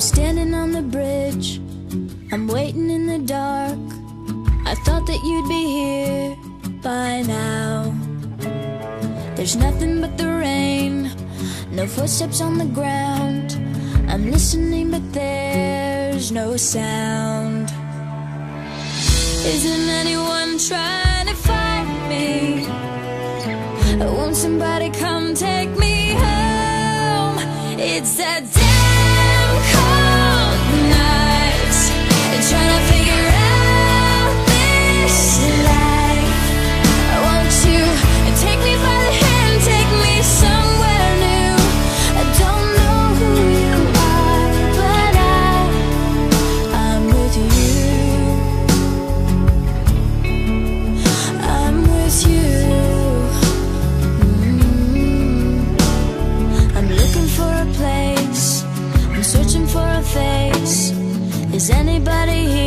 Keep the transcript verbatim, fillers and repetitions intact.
standing on the bridge, I'm waiting in the dark. I thought that you'd be here by now. There's nothing but the rain, no footsteps on the ground. I'm listening but there's no sound. Isn't anyone trying to find me? Won't somebody come take me home? It's that damn cold night, trying to figure out this life. Won't you take me by the hand, take me somewhere new? I don't know who you are, but I, I'm with you. I'm with you. Mm-hmm. I'm looking for a place, I'm searching for a face. Is anybody here?